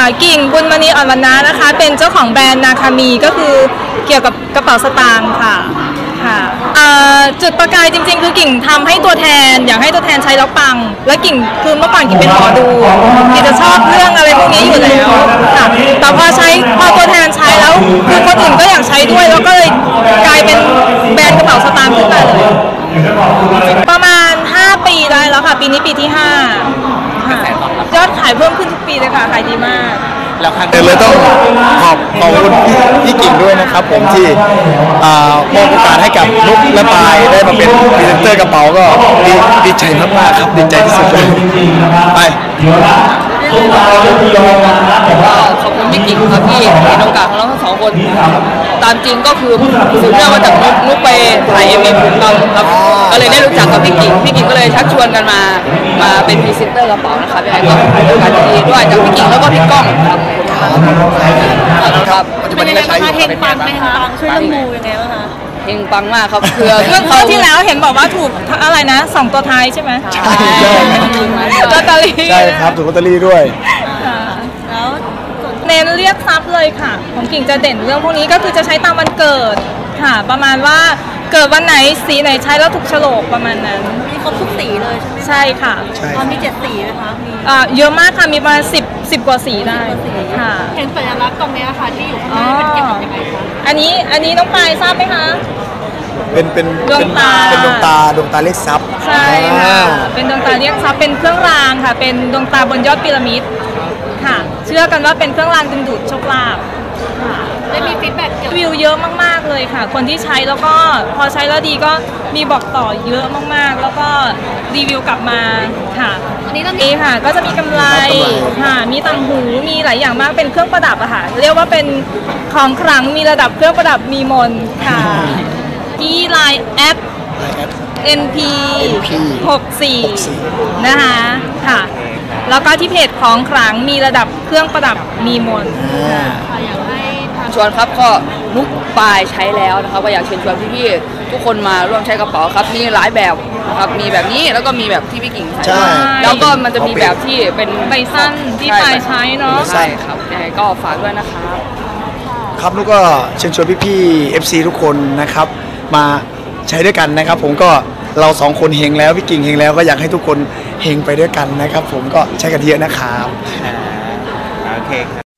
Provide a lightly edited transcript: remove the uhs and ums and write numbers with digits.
กิ่งบุญมณีอ่อนวรรณะนะคะเป็นเจ้าของแบรนด์นาคามีก็คือเกี่ยวกับกระเป๋าสตางค์ค่ะจุดประกายจริงๆคือกิ่งทำให้ตัวแทนอยากให้ตัวแทนใช้แล้วปังและกิ่งคือเมื่อก่อนกิ่งเป็นหมอดูกิ่งจะชอบเรื่องอะไรพวกนี้อยู่แล้วค่ะแต่พอตัวแทนใช้แล้วคือคนอื่นก็อยากใช้ด้วยแล้วก็เลยกลายเป็นแบรนด์กระเป๋าสตางค์ขึ้นมาเลยประมาณ5 ปีได้แล้วค่ะปีนี้ปีที่5ยอดขายเพิ่มขึ้นทุกปีเลยค่ะขายดีมากแล้วเลยต้องขอบคุณพี่กิ่งด้วยนะครับผมที่มอบโอกาสให้กับนุ๊กและปายได้มาเป็นพรีเซนเตอร์กระเป๋าก็ดีใจมากๆครับดีใจที่สุดเลยไปขอบคุณพี่กิ่งครับที่ให้โอกาสของเราทั้ง2 คนตามจริงก็คือสืบเนื่องมาจากนุ๊กไปถ่ายMVผมครับก็เลยได้รู้จักกับพี่กิ่งก็เลยชักชวนกันมาเป็นพรีเซนเตอร์กระเป๋านะครับยังไงก็เป็นโอกาสดีด้วยจากพี่กิ่งแล้วก็พี่ก้องครับปัจจุบันนี้ใช้เฮงปังไหมคะช่วยเรื่องมูยังไงบ้างคะเฮงปังมากครับคือเรื่องที่แล้วเห็นบอกว่าถูกอะไรนะ2 ตัวท้ายใช่ไหมใช่ลอตเตอรี่ใช่ครับถูกลอตเตอรี่ด้วยแล้วเน้นเรียกทรัพย์เลยค่ะของกิ่งจะเด่นเรื่องพวกนี้ก็คือจะใช้ตามวันเกิดค่ะประมาณว่าเกิดวันไหนสีไหนใช้แล้วถูกโฉลกประมาณนั้นมีครบทุกสีเลยใช่ไหมใช่ค่ะมี7 สีไหมคะมีเยอะมากค่ะมีประมาณ10 กว่าสีได้ค่ะเห็นสัญลักษณ์ตรงนี้ค่ะที่อยู่ข้างหน้าเป็นเกี่ยวกับยังไงคะอันนี้น้องปายทราบไหมคะเป็นดวงตาเรียกทรัพย์ใช่ค่ะเป็นดวงตาเรียกทรัพย์เป็นเครื่องรางค่ะเป็นดวงตาบนยอดพีระมิดค่ะเชื่อกันว่าเป็นเครื่องรางดึงดูดโชคลาภได้มีฟีดแบ็กวิวเยอะมากๆเลยค่ะคนที่ใช้แล้วก็พอใช้แล้วดีก็มีบอกต่อเยอะมากๆแล้วก็รีวิวกลับมาค่ะอันนี้ค่ะก็จะมีกำไรค่ะมีต่างหูมีหลายอย่างมากเป็นเครื่องประดับอะค่ะเรียกว่าเป็นของขลังมีระดับเครื่องประดับมีมนค่ะที่ Line NP 64นะคะค่ะแล้วก็ที่เพจของขลังมีระดับเครื่องประดับมีมนอยากให้ชวนครับก็นุ๊กปายใช้แล้วนะครับก็อยากเชิญชวนพี่ๆทุกคนมาร่วมใช้กระเป๋าครับมีหลายแบบนะครับมีแบบนี้แล้วก็มีแบบที่พี่กิ่งใช้แล้วก็มันจะมีแบบที่เป็นใบสั้นที่ปายใช้เนาะใช่ครับยังไงก็ฝากด้วยนะครับครับนุ๊กก็เชิญชวนพี่ๆ FC ทุกคนนะครับมาใช้ด้วยกันนะครับผมก็เรา2 คนเฮงแล้วพี่กิ่งเฮงแล้วก็อยากให้ทุกคนเฮงไปด้วยกันนะครับผมก็ใช้กันเยอะนะครับโอเค